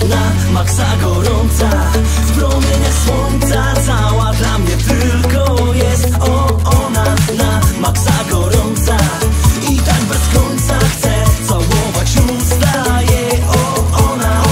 na maksa gorąca, w promieniach słońca, cała dla mnie tylko jest. Ona na maksa gorąca i tak bez końca chcę całować usta jej. Ona,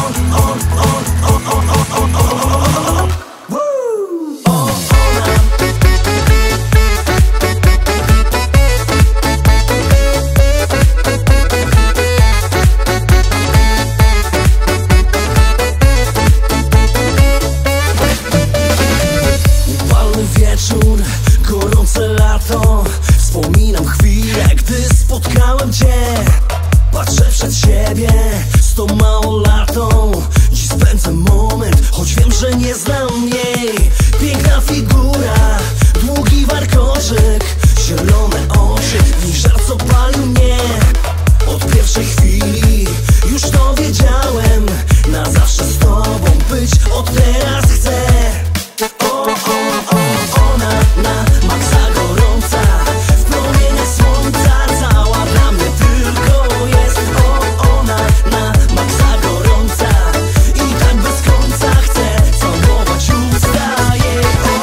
wieczór, gorące lato. Wspominam chwilę, gdy spotkałem cię. Patrzę przed siebie z tą małolatą. Dziś spędzę moment, choć wiem, że nie znam jej. Piękna figura, długi warkoczyk, zielone oczy, w nich żar, co palił mnie. Od pierwszej chwili już to wiedziałem. Na zawsze z tobą być od teraz chcę. Ona na maksa gorąca, w promieniach słońca, cała dla mnie tylko jest. Ona na maksa gorąca i tak bez końca chcę całować usta jej.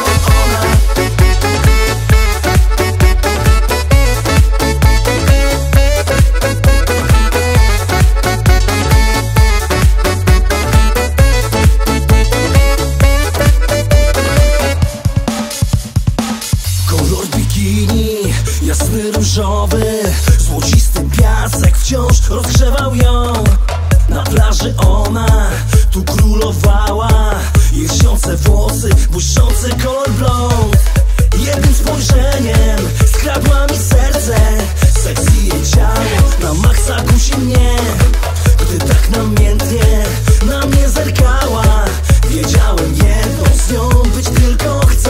Kolor bikini, jasny różowy, złocisty piasek wciąż rozgrzewał ją. Na plaży ona tu królowała, jej lśniące włosy, błyszczący kolor blond. Jednym spojrzeniem skradła mi serce, sexy jej ciało na maksa kusi mnie. Gdy tak namiętnie na mnie zerkała, wiedziałem jedno, z nią być tylko chcę.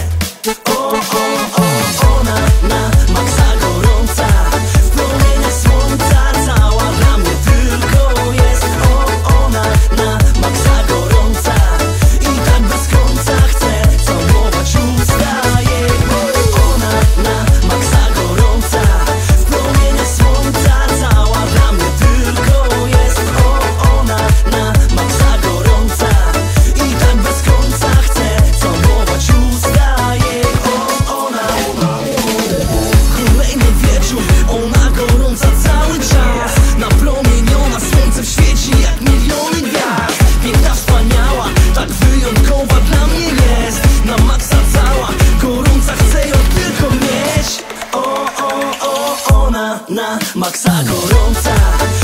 Ona na maksa gorąca, w promieniach słońca, cała dla mnie tylko jest. Ona na maksa gorąca i tak bez końca chcę całować usta jej. Ona na maksa gorąca, w promieniach słońca, cała dla mnie tylko jest. Ona na maksa gorąca i tak bez końca chcę całować usta jej. Kolejny wieczór, ona gorąca cały czas, napromieniona słońcem świeci jak miliony gwiazd. Piękna, wspaniała, tak wyjątkowa dla mnie jest. Na maksa cała, gorąca, chcę ją tylko mieć. Ona na maksa gorąca.